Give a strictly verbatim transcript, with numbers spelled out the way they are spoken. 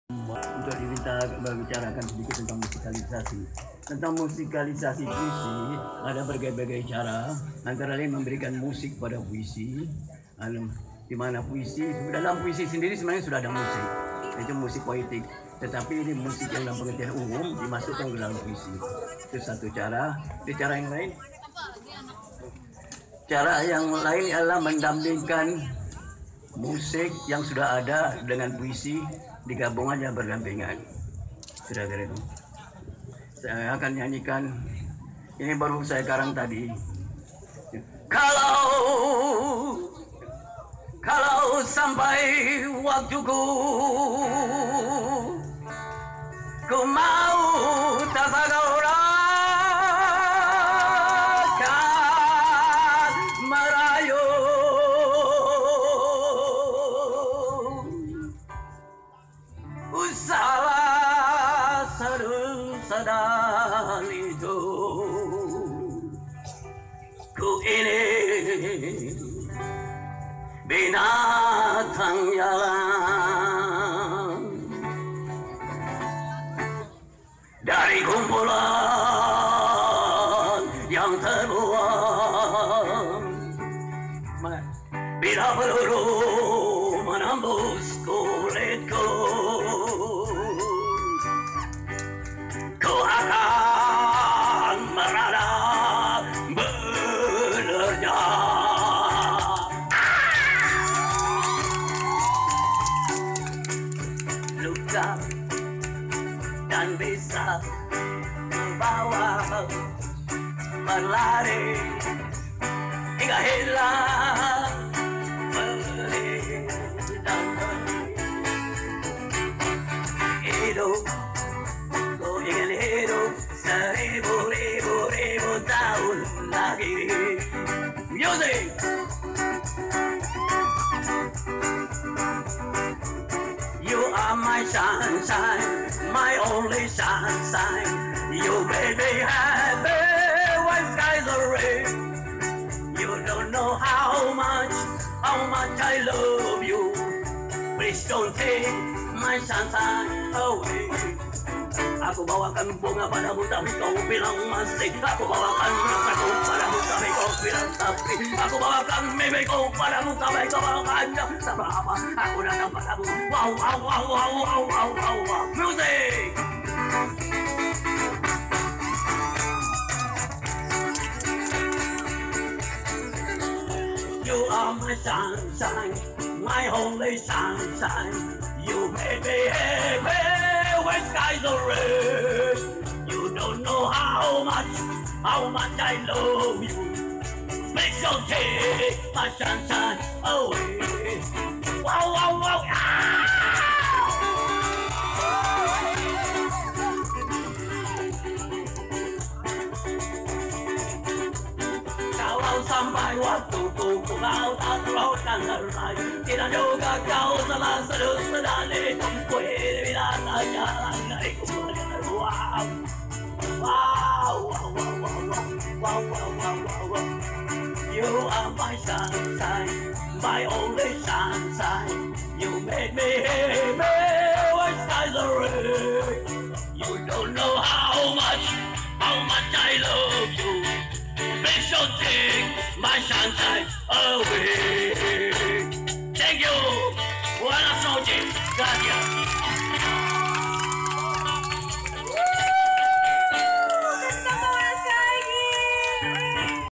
Untuk diminta membicarakan sedikit tentang musikalisasi. Tentang musikalisasi puisi, ada berbagai cara. Antara lain memberikan musik pada puisi, di mana puisi, dalam puisi sendiri sebenarnya sudah ada musik, itu musik poetik. Tetapi ini musik yang dalam pengertian umum dimasukkan ke dalam puisi. Itu satu cara. Itu cara yang lain. Cara yang lain adalah mendampingkan musik yang sudah ada dengan puisi, digabung aja berdampingan. Kira-kira itu. Saya akan nyanyikan, ini baru saya karang tadi. Kalau kalau sampai waktuku, ku mau tasagurakan merayu. Usaha seru sedang itu, ku ini binatang jalan dari kumpulan yang terbuang. Bila peluru menembus kulitku, ku akan merana benerjah. Luka dan bisa membawa berlari hingga hilang beli dan beli. Hidup, ku ingin hidup seribu ribu ribu tahun lagi. Music. You are my sunshine, my only sunshine. You made me happy when skies are red. You don't know how much, how much I love you. Please don't take my sunshine away. Aku bawakan bunga padamu tapi kau bilang masih. Aku bawakan rasaku padamu tapi kau bilang tapi. Aku bawakan mimpiku padamu tapi kau bawakannya seberapa. Aku datang padamu. Wow wow wow wow wow wow wow wow. Music. You are my sunshine, my only sunshine. You made me happy when skies are red. You don't know how much, how much I love you. Please don't take my sunshine away. Wow, wow, wow, ah! Kalau sampai waktuku kau tak teruskan lerai, tidak juga kau telah sedus sedani. Ku ini binatang jalan dari kumpulan. Wow, wow, wow, wow, wow, wow, wow, wow, wow, wow. You are my sunshine, my only sunshine. You made me happy when skies are red. You don't know how much, how much I love you. Please don't take my sunshine away.